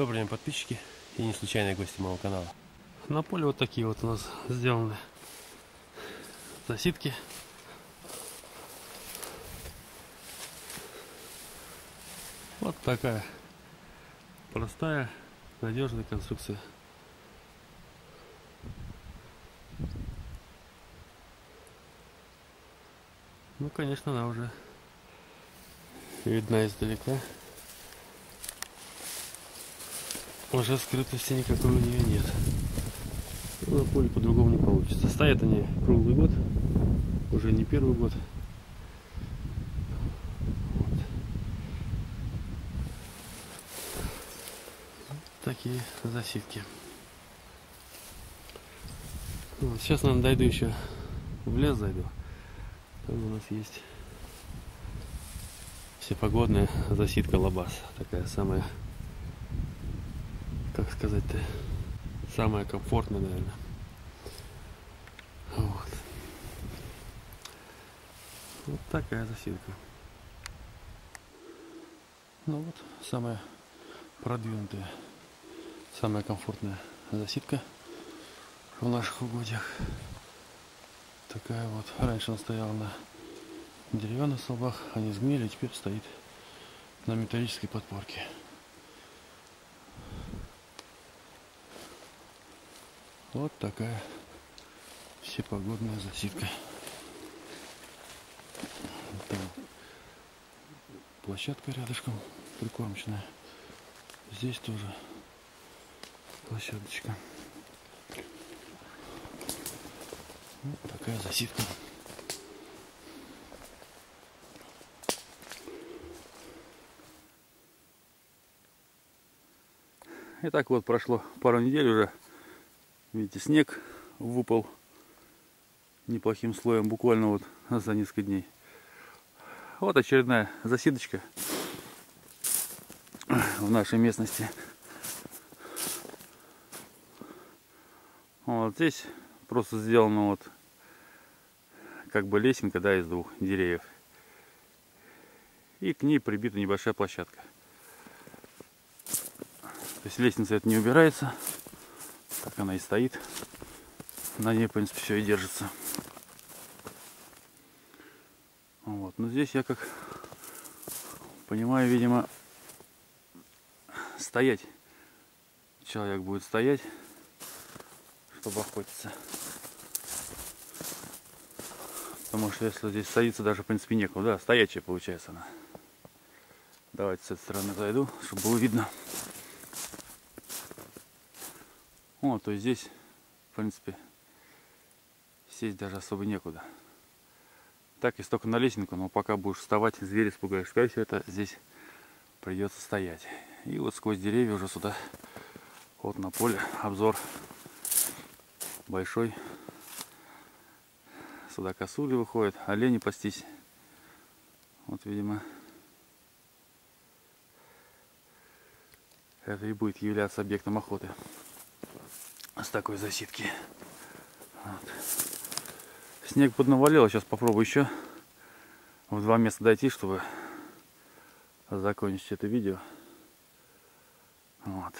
Добрый день, подписчики и не случайные гости моего канала. На поле вот такие вот у нас сделаны засидки. Вот такая простая, надежная конструкция. Ну, конечно, она уже видна издалека. Уже скрытости никакой у нее нет. Но на поле по-другому не получится. Стоят они круглый год, уже не первый год. Вот. Такие засидки. Вот. Сейчас, наверное, дойду еще в лес, зайду. Там у нас есть всепогодная засидка Лабаз. Такая самая, как сказать-то, самая комфортная, наверное. Вот. Вот такая засидка. Ну вот, самая продвинутая, самая комфортная засидка в наших угодьях. Такая вот. Раньше он стоял на деревянных столбах, они сгнили, теперь стоит на металлической подпорке. Вот такая всепогодная засидка. Там площадка рядышком прикормочная. Здесь тоже площадочка. Вот такая засидка. И так вот прошло пару недель уже. Видите, снег выпал неплохим слоем буквально вот за несколько дней. Вот очередная засидочка в нашей местности. Вот здесь просто сделано вот как бы лесенка, да, из двух деревьев. И к ней прибита небольшая площадка. То есть лестница это не убирается. Так она и стоит. На ней, в принципе, все и держится. Вот. Но здесь я, как понимаю, видимо, стоять. Человек будет стоять, чтобы охотиться. Потому что если здесь садиться, даже, в принципе, некуда. Да, стоячая получается она. Давайте с этой стороны зайду, чтобы было видно. Вот, то есть здесь, в принципе, сесть даже особо некуда. Так, если только на лесенку, но пока будешь вставать, зверь испугаешь. Скорее всего, это здесь придется стоять. И вот сквозь деревья уже сюда, вот на поле, обзор большой. Сюда косули выходят, олени пастись. Вот, видимо, это и будет являться объектом охоты с такой засидки. Вот. Снег поднавалил, сейчас попробую еще в два места дойти, чтобы закончить это видео. Вот.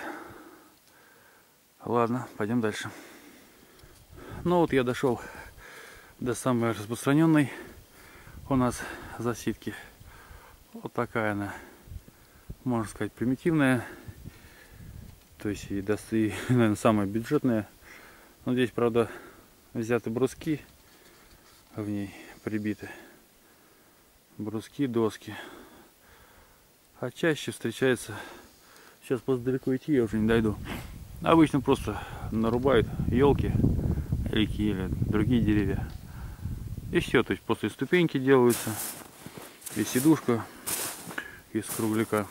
Ладно, пойдем дальше. Ну вот я дошел до самой распространенной у нас засидки. Вот такая она, можно сказать, примитивная. То есть и, наверное, самая бюджетная. Но здесь, правда, взяты бруски, в ней прибиты бруски, доски. А чаще встречается, сейчас просто далеко идти, я уже не дойду. Обычно просто нарубают елки или другие деревья. И все, то есть после ступеньки делаются, и сидушка из кругляка.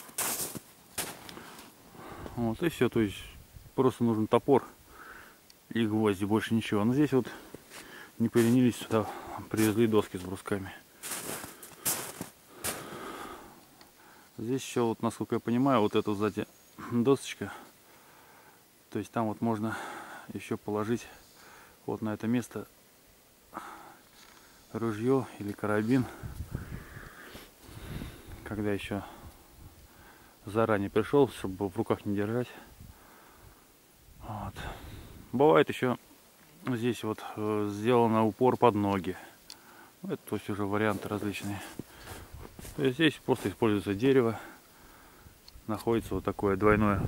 Вот, и все, то есть просто нужен топор и гвозди, больше ничего. Но здесь вот не поленились, сюда привезли доски с брусками. Здесь еще, вот, насколько я понимаю, вот эта сзади досочка, то есть там вот можно еще положить вот на это место ружье или карабин, когда еще заранее пришел, чтобы в руках не держать. Вот. Бывает еще здесь вот сделано упор под ноги. Это то есть уже варианты различные. То есть здесь просто используется дерево. Находится вот такое двойное.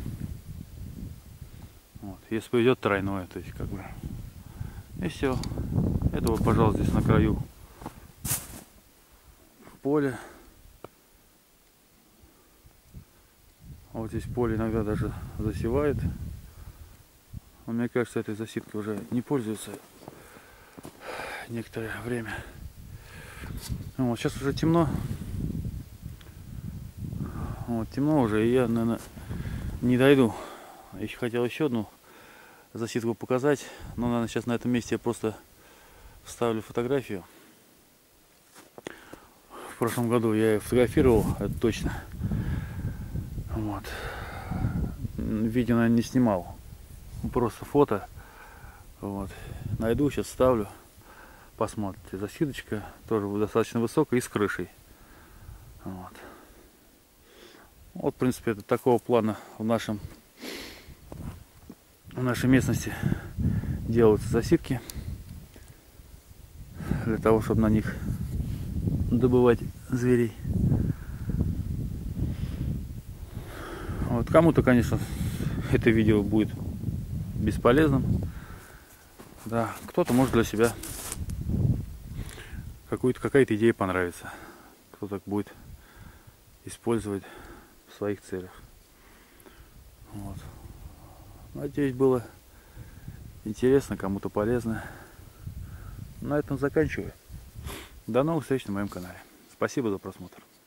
Вот. Если повезет, тройное, то есть как бы. И все. Это вот, пожалуйста, здесь на краю поля. Вот здесь поле иногда даже засевает. Но мне кажется, этой засидкой уже не пользуются некоторое время. Вот, сейчас уже темно. Вот, темно уже, и я, наверное, не дойду. Еще хотел еще одну засидку показать. Но, наверное, сейчас на этом месте я просто вставлю фотографию. В прошлом году я ее фотографировал, это точно. Вот. Видео, наверное, не снимал. Просто фото. Вот. Найду, сейчас ставлю. Посмотрите. Засидочка тоже достаточно высокая и с крышей. Вот. Вот, в принципе, это такого плана в нашей местности делаются засидки. Для того, чтобы на них добывать зверей. Вот. Кому-то, конечно, это видео будет бесполезным. Да, кто-то может для себя какая-то идея понравится. Кто-то будет использовать в своих целях. Вот. Надеюсь, было интересно, кому-то полезно. На этом заканчиваю. До новых встреч на моем канале. Спасибо за просмотр.